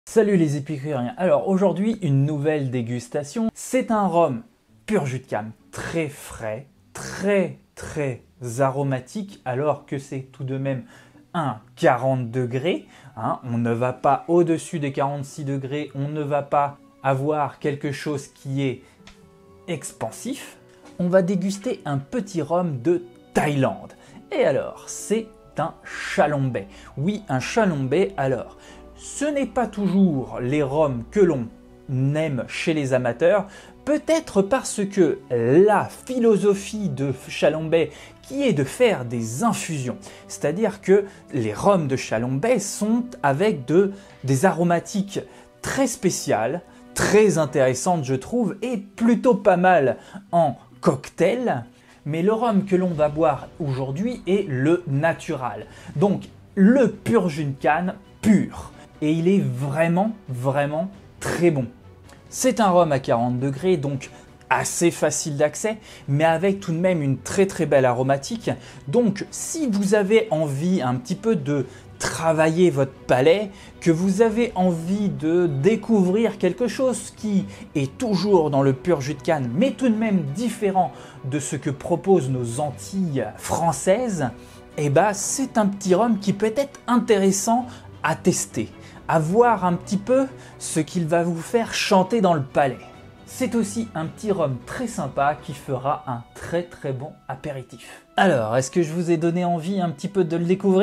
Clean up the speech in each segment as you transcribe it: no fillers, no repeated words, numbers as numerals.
Salut les épicuriens. Alors aujourd'hui une nouvelle dégustation. C'est un rhum pur jus de canne, très frais, très aromatique alors que c'est tout de même un 40 degrés. On ne va pas au-dessus des 46 degrés, on ne va pas avoir quelque chose qui est expansif. On va déguster un petit rhum de Thaïlande. Et alors, c'est un Chalombe. Oui, un Chalombe. Alors, ce n'est pas toujours les rhums que l'on aime chez les amateurs, peut-être parce que la philosophie de Chalombe qui est de faire des infusions, c'est-à-dire que les rhums de Chalombe sont avec des aromatiques très spéciales, très intéressantes je trouve, et plutôt pas mal en cocktail. Mais le rhum que l'on va boire aujourd'hui est le natural, donc le pur jus de canne pur. Et il est vraiment très bon. C'est un rhum à 40 degrés, donc assez facile d'accès, mais avec tout de même une très belle aromatique. Donc si vous avez envie un petit peu de travailler votre palais, que vous avez envie de découvrir quelque chose qui est toujours dans le pur jus de canne, mais tout de même différent de ce que proposent nos Antilles françaises, eh ben, c'est un petit rhum qui peut être intéressant à tester, à voir un petit peu ce qu'il va vous faire chanter dans le palais. C'est aussi un petit rhum très sympa qui fera un très bon apéritif. Alors, est-ce que je vous ai donné envie un petit peu de le découvrir ?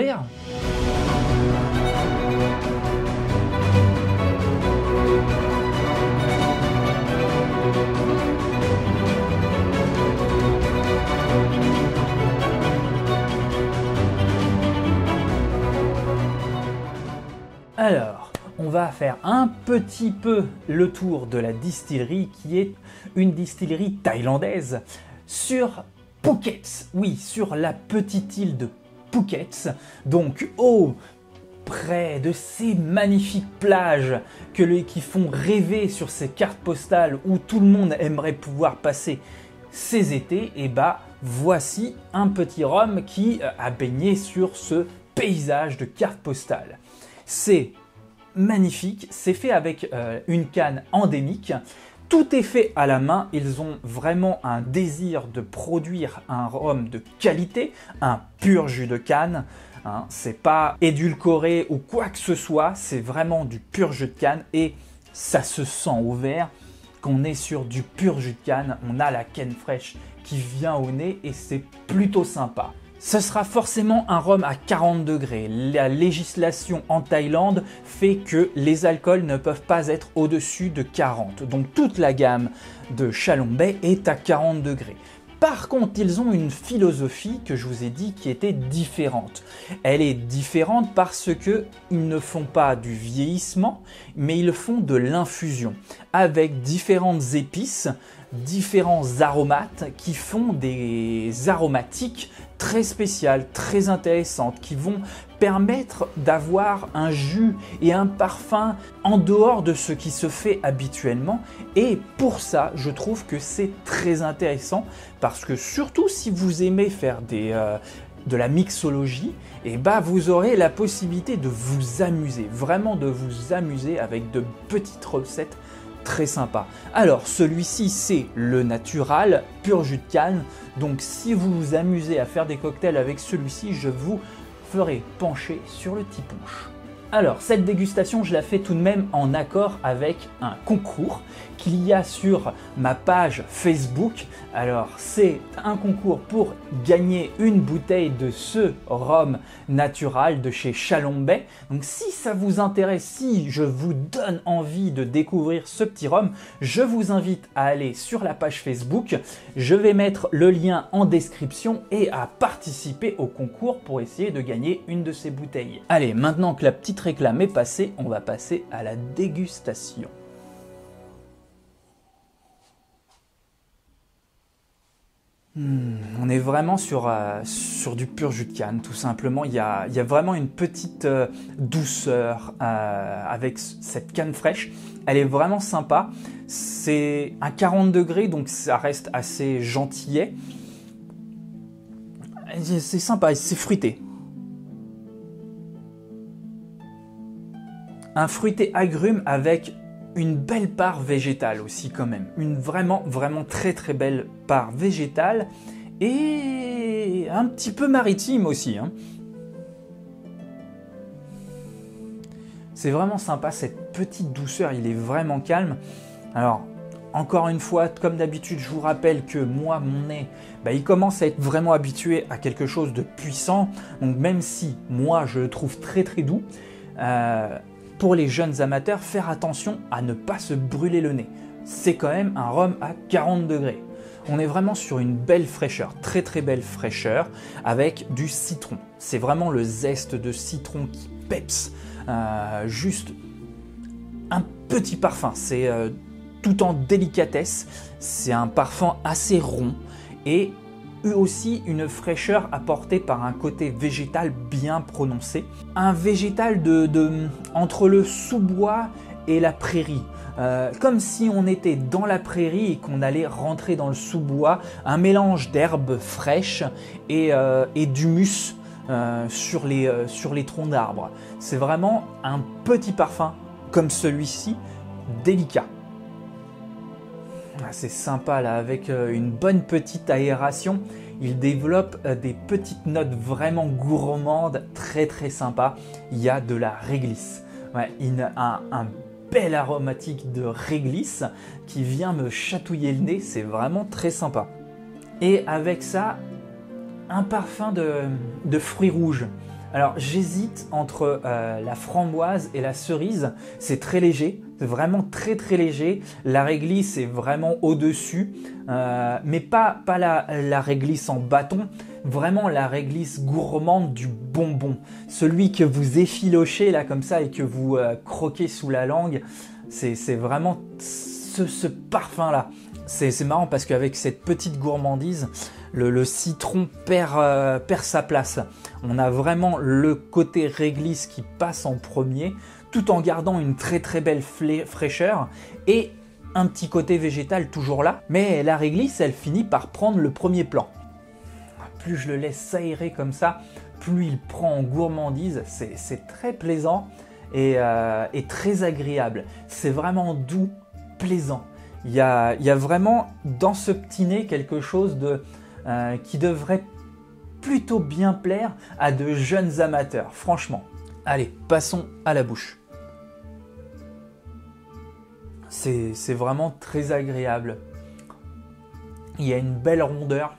Alors, on va faire un petit peu le tour de la distillerie qui est une distillerie thaïlandaise sur Phuket. Oui, sur la petite île de Phuket. Donc, près de ces magnifiques plages qui font rêver sur ces cartes postales où tout le monde aimerait pouvoir passer ses étés, et bah voici un petit rhum qui a baigné sur ce paysage de cartes postales. C'est magnifique, c'est fait avec une canne endémique, tout est fait à la main, ils ont vraiment un désir de produire un rhum de qualité, un pur jus de canne, c'est pas édulcoré ou quoi que ce soit, c'est vraiment du pur jus de canne et ça se sent au verre qu'on est sur du pur jus de canne, on a la canne fraîche qui vient au nez et c'est plutôt sympa. Ce sera forcément un rhum à 40 degrés. La législation en Thaïlande fait que les alcools ne peuvent pas être au-dessus de 40. Donc toute la gamme de Chalombe est à 40 degrés. Par contre, ils ont une philosophie que je vous ai dit qui était différente. Elle est différente parce qu'ils ne font pas du vieillissement, mais ils font de l'infusion avec différentes épices, différents aromates qui font des aromatiques très spéciales, très intéressantes, qui vont permettre d'avoir un jus et un parfum en dehors de ce qui se fait habituellement. Et pour ça, je trouve que c'est très intéressant parce que surtout si vous aimez faire de la mixologie, et vous aurez la possibilité de vous amuser, vraiment de vous amuser avec de petites recettes très sympa. Alors celui-ci c'est le natural, pur jus de canne, donc si vous vous amusez à faire des cocktails avec celui-ci, je vous ferai pencher sur le petit punch. Alors cette dégustation je la fais tout de même en accord avec un concours qu'il y a sur ma page Facebook. Alors c'est un concours pour gagner une bouteille de ce rhum natural de chez Chalombe. Donc si ça vous intéresse, si je vous donne envie de découvrir ce petit rhum, je vous invite à aller sur la page Facebook. Je vais mettre le lien en description et à participer au concours pour essayer de gagner une de ces bouteilles. Allez, maintenant que la petite réclame est passée, on va passer à la dégustation. On est vraiment sur du pur jus de canne, tout simplement. Il y a vraiment une petite douceur avec cette canne fraîche. Elle est vraiment sympa. C'est un 40 degrés, donc ça reste assez gentillet. C'est sympa, c'est fruité. Un fruité agrume avec une belle part végétale aussi quand même. Une vraiment très très belle part végétale et un petit peu maritime aussi, hein. C'est vraiment sympa, cette petite douceur, il est vraiment calme. Alors, encore une fois, comme d'habitude, je vous rappelle que moi, mon nez, il commence à être vraiment habitué à quelque chose de puissant. Donc même si moi, je le trouve très très doux, pour les jeunes amateurs, faire attention à ne pas se brûler le nez. C'est quand même un rhum à 40 degrés. On est vraiment sur une belle fraîcheur, très très belle fraîcheur, avec du citron. C'est vraiment le zeste de citron qui peps. Juste un petit parfum, c'est tout en délicatesse, c'est un parfum assez rond et aussi une fraîcheur apportée par un côté végétal bien prononcé. Un végétal entre le sous-bois et la prairie. Comme si on était dans la prairie et qu'on allait rentrer dans le sous-bois, un mélange d'herbes fraîches et d'humus sur les troncs d'arbres. C'est vraiment un petit parfum comme celui-ci, délicat. C'est sympa là, avec une bonne petite aération. Il développe des petites notes vraiment gourmandes, très très sympa. Il y a de la réglisse. Ouais, un bel aromatique de réglisse qui vient me chatouiller le nez, c'est vraiment très sympa. Et avec ça, un parfum de fruits rouges. Alors j'hésite entre la framboise et la cerise, c'est très léger, c'est vraiment très très léger. La réglisse est vraiment au-dessus, mais pas la réglisse en bâton, vraiment la réglisse gourmande du bonbon. Celui que vous effilochez là comme ça et que vous croquez sous la langue, c'est vraiment ce parfum-là. C'est marrant parce qu'avec cette petite gourmandise, le citron perd sa place. On a vraiment le côté réglisse qui passe en premier, tout en gardant une très très belle fraîcheur et un petit côté végétal toujours là. Mais la réglisse, elle finit par prendre le premier plan. Plus je le laisse s'aérer comme ça, plus il prend en gourmandise. C'est très plaisant et très agréable. C'est vraiment doux, plaisant. Il y a vraiment dans ce petit nez quelque chose qui devrait plutôt bien plaire à de jeunes amateurs, franchement. Allez, passons à la bouche. C'est vraiment très agréable. Il y a une belle rondeur,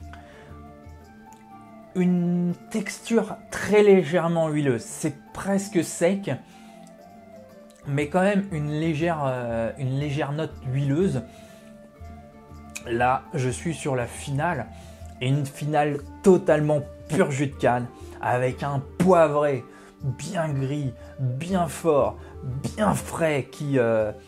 une texture très légèrement huileuse. C'est presque sec, mais quand même une légère note huileuse. Là, je suis sur la finale, et une finale totalement pur jus de canne, avec un poivré bien gris, bien fort, bien frais, qui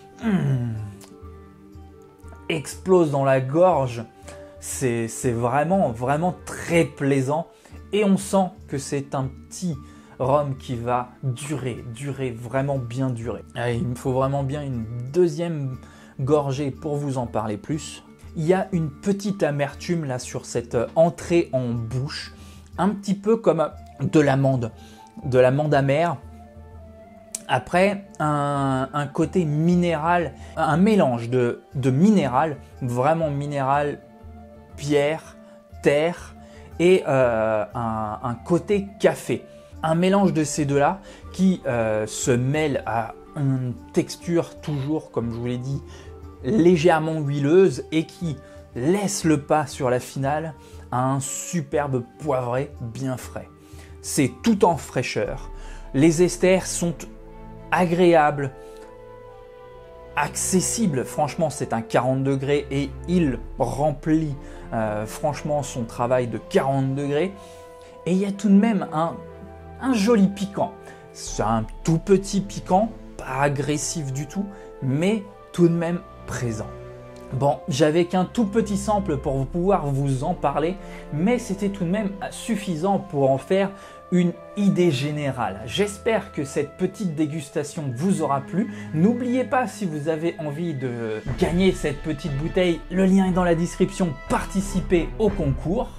explose dans la gorge. C'est vraiment très plaisant, et on sent que c'est un petit rhum qui va durer, vraiment bien durer. Allez, il me faut vraiment bien une deuxième gorgée pour vous en parler plus. Il y a une petite amertume là sur cette entrée en bouche, un petit peu comme de l'amande amère. Après, un côté minéral, un mélange de minéral, vraiment minéral, pierre, terre et un côté café. Un mélange de ces deux-là qui se mêle à une texture toujours, comme je vous l'ai dit, légèrement huileuse et qui laisse le pas sur la finale à un superbe poivré bien frais. C'est tout en fraîcheur. Les esters sont agréables, accessibles. Franchement, c'est un 40 degrés et il remplit franchement son travail de 40 degrés. Et il y a tout de même un joli piquant. C'est un tout petit piquant, pas agressif du tout, mais tout de même présent. Bon, j'avais qu'un tout petit sample pour pouvoir vous en parler, mais c'était tout de même suffisant pour en faire une idée générale. J'espère que cette petite dégustation vous aura plu. N'oubliez pas, si vous avez envie de gagner cette petite bouteille, le lien est dans la description, participez au concours.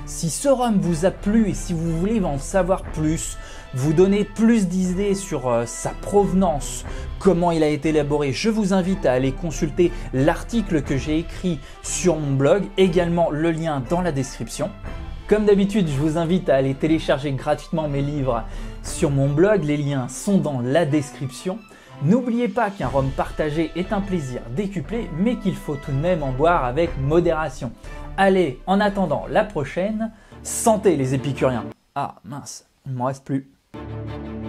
Si ce rhum vous a plu et si vous voulez en savoir plus, vous donner plus d'idées sur sa provenance, comment il a été élaboré, je vous invite à aller consulter l'article que j'ai écrit sur mon blog, également le lien dans la description. Comme d'habitude, je vous invite à aller télécharger gratuitement mes livres sur mon blog, les liens sont dans la description. N'oubliez pas qu'un rhum partagé est un plaisir décuplé, mais qu'il faut tout de même en boire avec modération. Allez, en attendant la prochaine, santé les épicuriens. Ah mince, il ne m'en reste plus.